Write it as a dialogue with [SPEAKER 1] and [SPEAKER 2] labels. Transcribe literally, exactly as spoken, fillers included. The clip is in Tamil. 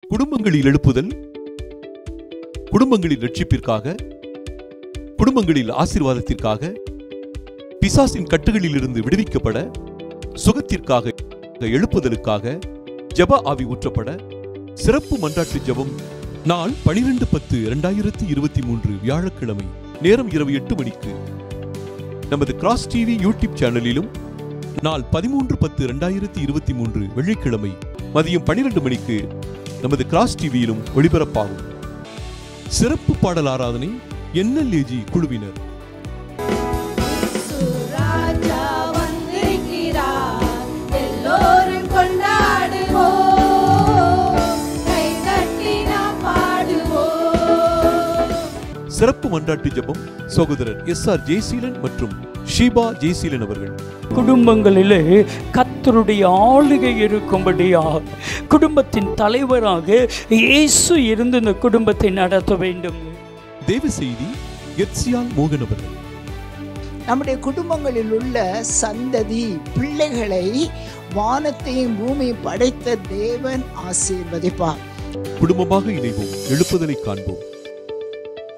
[SPEAKER 1] குடும்பங்களில் எழுப்புதல், குடும்பங்களின் ரட்சிப்பிற்காக, குடும்பங்களில் ஆசீர்வாதத்திற்காக, பிசாசின் கட்டுகளில் இருந்து விடுவிக்கப்பட, சுகத்திற்காக, எழுப்புதலுக்காக, ஜெப ஆவி ஊற்றப்பட, சிறப்பு மன்றாட்டு ஜெபம். நாள் பனிரெண்டு பத்து இரண்டாயிரத்தி இருபத்தி மூன்று வியாழக்கிழமை, நேரம் இரவு எட்டு மணிக்கு நமது கிராஸ் டிவி யூடியூப் சேனலிலும், நாள் பதிமூன்று பத்து இரண்டாயிரத்தி இருபத்தி மூன்று வெள்ளிக்கிழமை மதியம் பனிரெண்டு மணிக்கு நமது கிராஸ் டிவியிலும் ஒளிபரப்பாகும். சிறப்பு பாடல் ஆராதனை என் எல் ஏ ஜி குழுவினர். சிறப்பு மன்றாட்டு ஜெபம் சகோதரர் எஸ் ஆர் ஜெயசீலன் மற்றும் ஷீபா ஜெயசீலன் அவர்கள்.
[SPEAKER 2] குடும்பங்களிலே கர்த்தருடைய ஆளுகை இருக்கும்படியாக குடும்பத்தின் தலைவராக இயேசு இருந்து இந்த குடும்பத்தை நடத்த வேண்டும்.
[SPEAKER 1] தேவ செய்தி எத்சியால் மோகன் அவர்கள்.
[SPEAKER 3] நம்முடைய குடும்பங்களில் உள்ள சந்ததி பிள்ளைகளை வானத்தையும் பூமியை படைத்த தேவன் ஆசீர்வதிப்பார்.
[SPEAKER 1] குடும்பமாக இணைவோம், எழுப்புதலை காண்போம்.